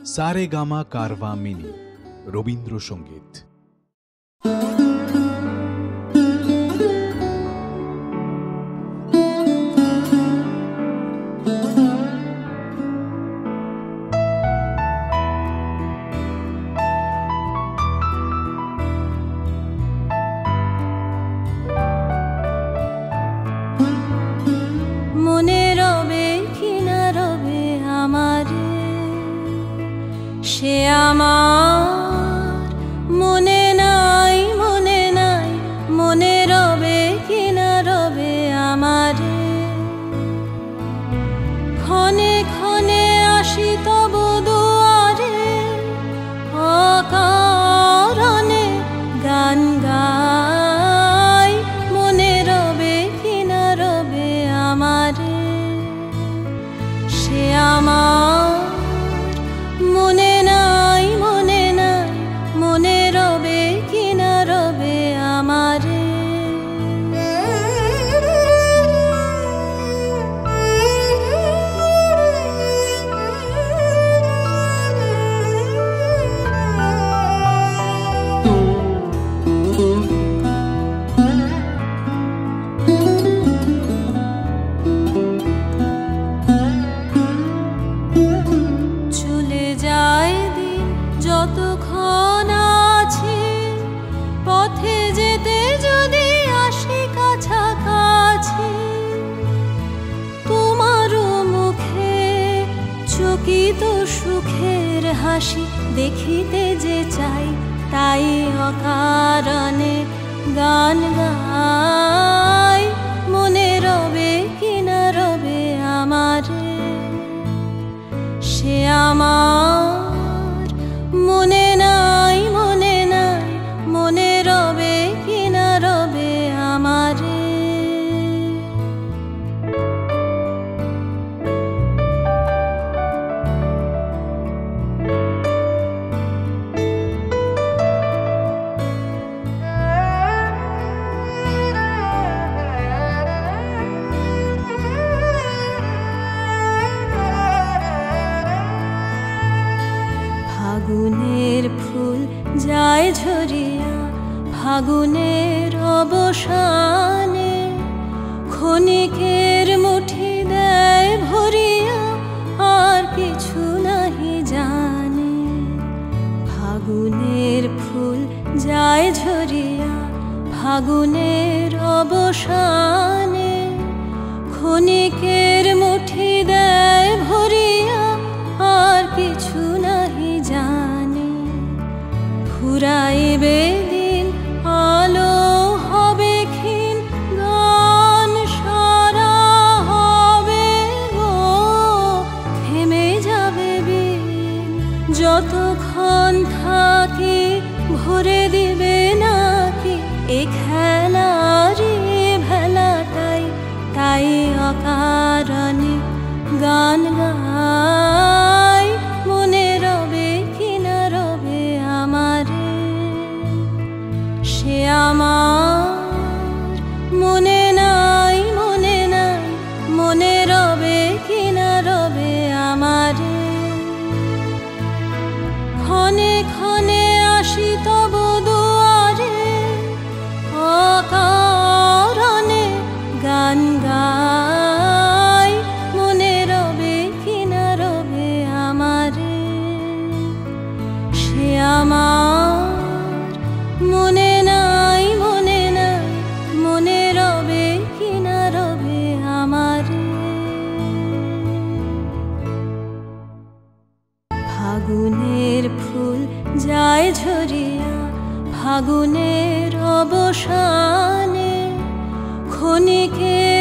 Saregama Carvaan mini Rabindrasangeet. মনে রবে কি না রবে আমারে, সে আমার মনে নাই, মনে নাই। মনে রবে কি না রবে আমারে, ক্ষণে ক্ষণে আসি তব দুয়ারে, অকারণে গান গাই। মনে রবে কি না রবে আমারে, সে আমার মনে নাই, মনে নাই। মনে রবে কি না রবে আমারে। যতক্ষণ আছে পথে যেতে যদি আসি কাছাকাছি, তোমার মুখে চকিত সুখের হাসি দেখিতে যে চাই, তাই অকারণে গান গাই। মনে রবে কি না রবে আমারে, সে আমার মনে নাই, মনে নাই। মনে রবে কি না রবে আমারে। ফাগুনের ফুল যায় ঝরিয়া ফাগুনের অবসানে, ক্ষণিকের মুঠি দেয় ভরিয়া, আর কিছু নাহি জানে। ফাগুনের ফুল যায় ঝরিয়া ফাগুনের অবসানে, ক্ষণিকের মুঠি দেয় ভরিয়া, আর কিছু নাহি জানে। ফুরাইবে দিন আলো হবে ক্ষীণ, গান সারা হবে গো, থেমে যাবে বিন। যতক্ষণ থাকি ভরে দিবে নাকি এ খেলারি ভেলাটাই, তাই অকারণে গান গাই। মনে রবে কি না রবে আমারে, সে আমার মনে নাই, মনে নাই। মনে রবে কি না রবে আমারে, ক্ষণে ক্ষণে আসি তব দুয়ারে, অকারণে গান গাই। মনে রবে কি না রবে আমারে, সে আমার মনে নাই, মনে নাই। মনে রবে কি না রবে আমারে। ফাগুনের ফুল যায় ঝরিয়া ফাগুনের অবসানে, ক্ষণিকের